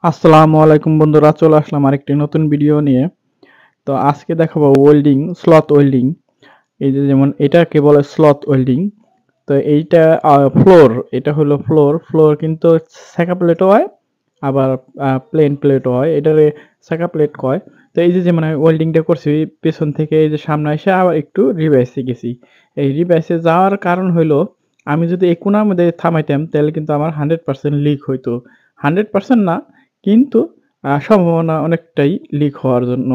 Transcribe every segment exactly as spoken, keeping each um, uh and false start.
আসসালামু আলাইকুম বন্ধুরা, চলে আসলাম আরেকটি নতুন ভিডিও নিয়ে। তো আজকে দেখাবো ওয়েল্ডিং, স্লট ওয়েল্ডিং। এই যে যেমন এটাকে বলে স্লট ওয়েল্ডিং। তো এইটা ফ্লোর, এটা হলো ফ্লোর। ফ্লোর কিন্তু সেকা প্লেটও হয়, আবার প্লেন প্লেটও হয়। এটারে সেকা প্লেট কয়। তো এই যে যেমন আমি ওয়েল্ডিংটা করছি পেছন থেকে, এই যে সামনে এসে আবার একটু রিভাইসে গেছি। এই রিভাইসে যাওয়ার কারণ হইলো, আমি যদি এই কোণার মধ্যে থামাইতাম তাহলে কিন্তু আমার হান্ড্রেড পার্সেন্ট লিক হইতো। হান্ড্রেড পার্সেন্ট না, কিন্তু আ সম্ভাবনা অনেকটাই লিক হওয়ার জন্য।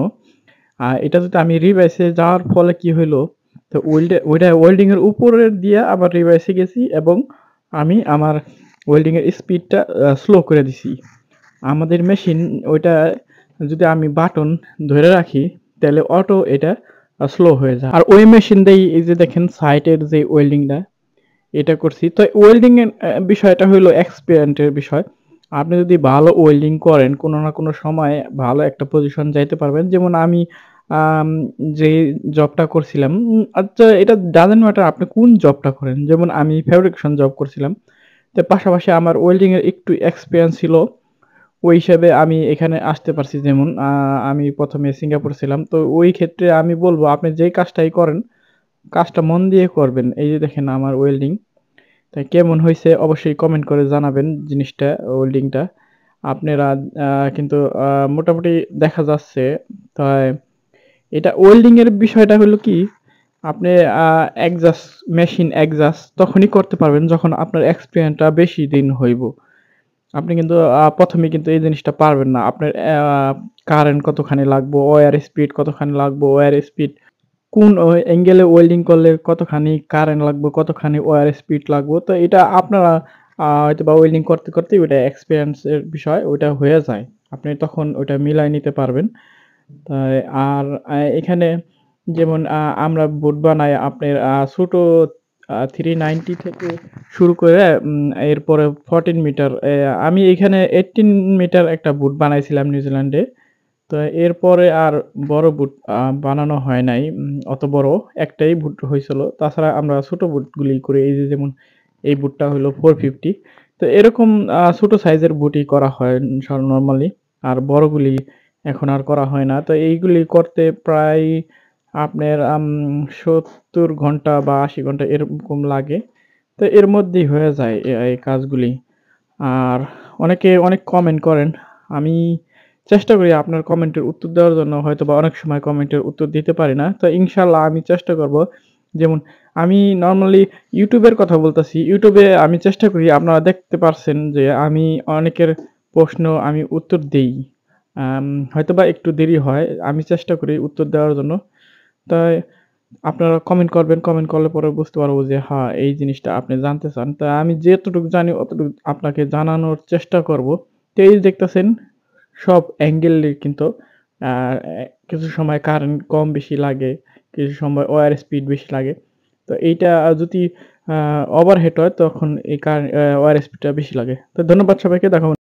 আ এটা যদি আমি রিভাইসে যাওয়ার ফলে কি হইলো, তো ওয়েল্ডে ওইটা ওয়েল্ডিং এর উপরে দিয়ে আবার রিভাইসে গেছি এবং আমি আমার ওয়েল্ডিং এর স্পিডটা আ স্লো করে দিছি। আমাদের মেশিন ওইটা যদি আমি বাটন ধরে রাখি তাহলে অটো এটা আ স্লো হয়ে যায়। আর ওই মেশিন দিয়েই এই যে দেখেন সাইটের যে ওয়েল্ডিংটা এটা করছি। তো ওয়েল্ডিং এর অ্যা বিষয়টা হইলো এক্সপেরিয়েন্ট এর বিষয়। আপনি যদি ভালো ওয়েল্ডিং করেন কোনো না কোনো সময়ে ভালো একটা পজিশন যাইতে পারবেন। যেমন আমি আম যে জবটা করছিলাম, উম আচ্ছা এটা ডাজন্ট ম্যাটার আপনি কোন জবটা করেন। যেমন আমি ফেব্রিকেশন জব করছিলাম। তো পাশাপাশি আমার ওয়েল্ডিং এর একটু এক্সপেরিয়েন্স ছিল। ওই হিসাবে আমি এখানে আসতে পারছি। যেমন আ আমি প্রথম এ সিঙ্গাপুর ছিলাম। তো ওই ক্ষেত্রে আমি বলব আপনি যেই কাজটাই করেন, কাজটা মন দিয়ে করবেন। এই যে দেখেন আমার ওয়েল্ডিং। তাই কেমন হইছে অবশ্যই কমেন্ট করে জানাবেন জিনিসটা, ওয়েল্ডিংটা। আপনারা আ কিন্তু আ মোটামুটি দেখা যাচ্ছে। তাই এটা ওয়েল্ডিং এর বিষয়টা হলো কি, আপনি আ অ্যাডজাস্ট মেশিন অ্যাডজাস্ট তখনই করতে পারবেন যখন আপনার এক্সপেরিয়েন্সটা বেশি দিন হইব। আপনি কিন্তু আ প্রথম এ কিন্তু এই জিনিসটা পারবেন না। আপনার অ্যা কারেন্ট কতখানি লাগবো, ওয়্যার স্পিড কতখানি লাগবো, ওয়্যার স্পিড কোন ও অ্যাঙ্গেলে ওয়েল্ডিং করলে কতখানি কারেন্ট লাগবে, কতখানি ওয়্যার স্পিড লাগবে। তো এটা আপনারা আ হয়তোবা ওয়েল্ডিং করতে, করতেই ওইটা এক্সপেরিয়েন্স এর বিষয় ওইটা হয়ে যায়। আপনি তখন ওইটা মিলায় নিতে পারবেন। তাই আর আ এখানে যেমন আ আমরা বুট বানাই আপনার আ ছোট আ তিনশো নব্বই থেকে শুরু করে উম এরপরে চৌদ্দ মিটার। এ আমি এখানে আঠারো মিটার একটা বুট বানাইছিলাম নিউজিল্যান্ডে। তো এরপরে আর বড় বুট আ বানানো হয় নাই। উম অত বড় একটাই বুট হইছিল। তাছাড়া আমরা ছোট বুটগুলি করি। এই যে যেমন এই বুটটা হইলো চারশো পঞ্চাশ। তো এরকম আ ছোট সাইজের বুটই করা হয় স নরমালি। আর বড়গুলি এখন আর করা হয় না। তো এইগুলি করতে প্রায় আপনার আম সত্তর ঘন্টা বা আশি ঘন্টা এরকম লাগে। তো এর মধ্যেই হয়ে যায় এ এই কাজগুলি। আর অনেকে অনেক কমেন্ট করেন। আমি চেষ্টা করি আপনার কমেন্টের উত্তর দেওয়ার জন্য, হয়তোবা অনেক সময় কমেন্টের উত্তর দিতে পারি না। তো ইনশাআল্লাহ আমি চেষ্টা করব। যেমন আমি নরমালি YouTube এর কথা বলতেছি। YouTube এ আমি চেষ্টা করি, আপনারা দেখতে পারছেন যে আমি অনেকের প্রশ্ন আমি উত্তর দেই। আম হয়তোবা একটু দেরি হয়। আমি চেষ্টা করি উত্তর দেওয়ার জন্য। তাই আপনারা কমেন্ট করবেন। কমেন্ট করলে পরে বুঝতে পারবো যে হ্যাঁ, এই জিনিসটা আপনি জানতে চান। তা আমি যেতটুকু জানি অতটুকু আপনাকে জানানোর চেষ্টা করব। তো এই যে দেখতেছেন সব অ্যাঙ্গেলই কিন্তু আ এ কিছু সময় কারেন্ট কম বেশি লাগে, কিছু সময় ওয়্যার স্পিড বেশি লাগে। তো এইটা যদি আ ওভারহেড হয় তখন এই কার অ্যা ওয়্যার স্পিডটা বেশি লাগে। তো ধন্যবাদ সবাইকে। দেখা